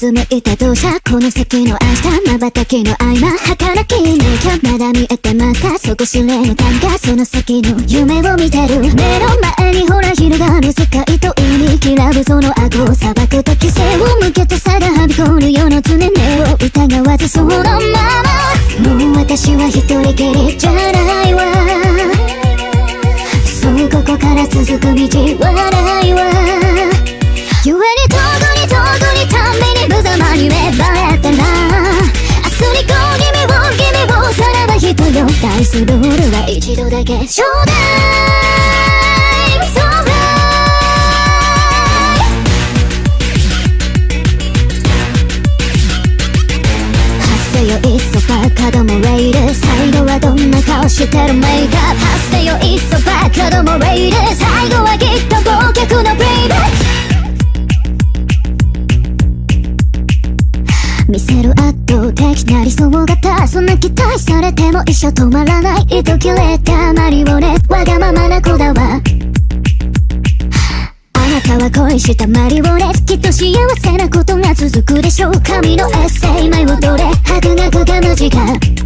つめいてどうしたこの先の明日瞬きの合間儚きメイクアップまだ見えてますか底知れぬ谷がその先の夢を見てる目の前にほら広がる世界と意味嫌うその悪を裁く時背を向けたさがはびこる世の常根を疑わずそのままもう私は一人きりじゃないわそうここから続く道はないわ故に遠くに耽美に無様に芽生えたら明日にこう君をさらば人よダイスロールは一度だけちょうだいそうだ発せよいっそ馬鹿どもレイダー最後はどんな顔してるメイクアップ発せよいっそ馬鹿どもレイダー最後はきっと忘却のプレイバック見せる圧倒的な理想型そんな期待されても一生止まらない糸切れたマリオネわがままな子だわあなたは恋したマリオネきっと幸せなことが続くでしょう神のエッセイ舞い踊れ白学が間近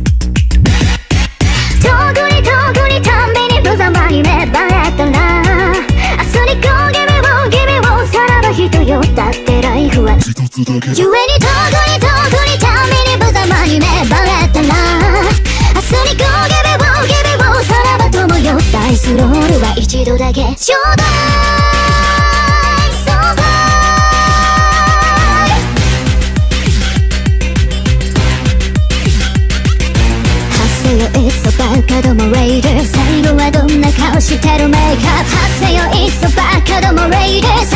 遠くに短美に無様に芽生えたら明日にこう君をさらば人よだってライフは一つだけ故に遠くに短美に無様に芽生えたら明日にこう君をさらば友よダイスロールは一度だけちょうだいそうだ発せよいっそ馬鹿どもレイダー最後はどんな顔してるメイクアップ発せよいっそ馬鹿どもレイダー